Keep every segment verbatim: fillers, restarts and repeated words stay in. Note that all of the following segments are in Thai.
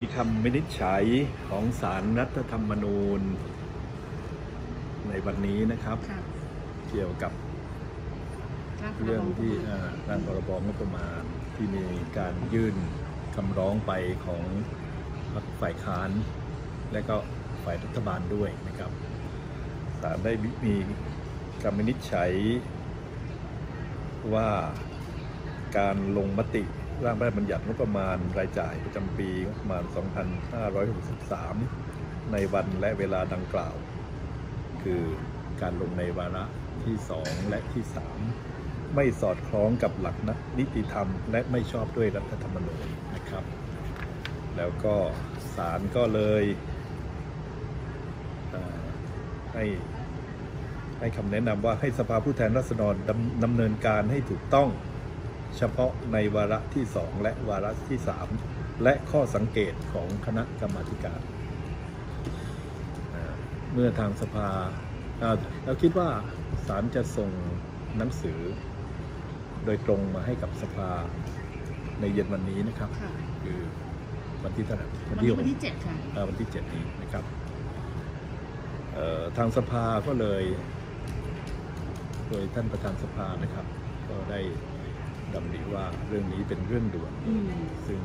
มีคำวินิจฉัยของศาลรัฐธรรมนูญในวันนี้นะครับเกี่ยวกับเรื่องที่ร่างพรบงบประมาณที่มีการยื่นคำร้องไปของพรรคฝ่ายค้านและก็ฝ่ายรัฐบาลด้วยนะครับศาลได้มีคำวินิจฉัยว่าการลงมติร่างพระราชบัญญัติงบประมาณรายจ่ายประจำปีงบประมาณ สองพันห้าร้อยหกสิบสาม ในวันและเวลาดังกล่าว คือการลงในวาระที่สองและที่สามไม่สอดคล้องกับหลักนิติธรรมและไม่ชอบด้วยรัฐธรรมนูญนะครับแล้วก็ศาลก็เลยให้ให้คำแนะนำว่าให้สภาผู้แทนราษฎรดำดำเนินการให้ถูกต้องเฉพาะในวาระที่สองและวาระที่สามและข้อสังเกตของคณะกรรมาธิการเมื่อทางสภาเราคิดว่าศาลจะส่งหนังสือโดยตรงมาให้กับสภาในเย็นวันนี้นะครับคือวันที่เท่าไหร่วันที่วันที่เจ็ดค่ะวันที่เจ็ดนี้นะครับทางสภาก็เลยโดยท่านประธานสภานะครับก็ได้ดำริว่าเรื่องนี้เป็นเรื่องด่วนซึ่ง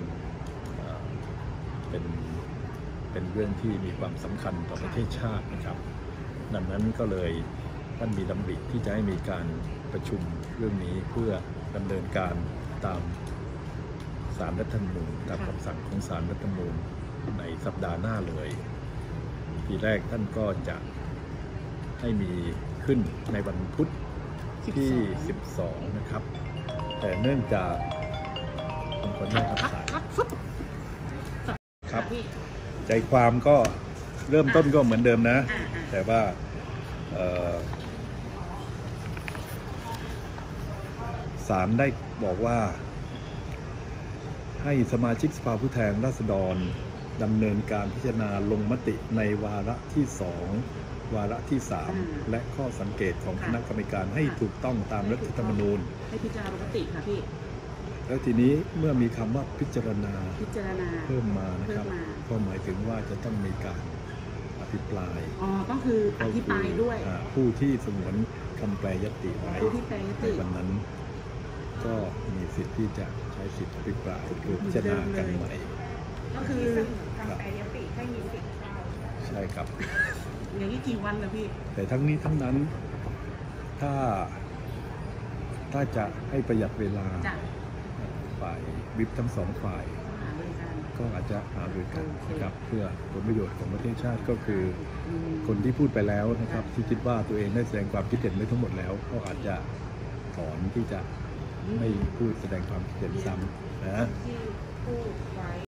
เป็นเป็นเรื่องที่มีความสำคัญต่อประเทศชาตินะครับดังนั้นก็เลยท่านมีดำริที่จะให้มีการประชุมเรื่องนี้เพื่อดำเนินการตามศาลรัฐธรรมนูญตามคำสั่งของศาลรัฐธรรมนูญในสัปดาห์หน้าเลยทีแรกท่านก็จะให้มีขึ้นในวันพุธที่สิบสองนะครับแต่เนื่องจากผมขออนุญาตรับสายครับใจความก็เริ่มต้นก็เหมือนเดิมนะแต่ว่าศาลได้บอกว่าให้สมาชิกสภาผู้แทนราษฎรดำเนินการพิจารณาลงมติในวาระที่สองวาระที่สามและข้อสังเกตของคณะกรรมการให้ถูกต้องตามรัฐธรรมนูญให้พิจารณาลงมติค่ะพี่แล้วทีนี้เมื่อมีคำว่าพิจารณาพิจารณาเพิ่มมานะครับก็หมายถึงว่าจะต้องมีการอภิปรายอ๋อก็คืออภิปรายด้วยผู้ที่สงวนคำแปลยติไว้ในวันนั้นก็มีสิทธิ์ที่จะใช้สิทธิอภิปรายคือพิจารณากันใหม่ก็คือคำแปลยติให้มีสิทธิ์เข้าใช่ครับอย่างนี้กี่วันนะพี่แต่ทั้งนี้ทั้งนั้นถ้าถ้าจะให้ประหยัดเวลาฝ่ายวิปทั้งสองฝ่ายก็อาจจะหารือกันนะครับเพื่อผลประโยชน์ของประเทศชาติก็คือคนที่พูดไปแล้วนะครับที่คิดว่าตัวเองได้แสดงความคิดเห็นไว้ทั้งหมดแล้วก็อาจจะถอนที่จะไม่พูดแสดงความคิดเห็นซ้ำนะ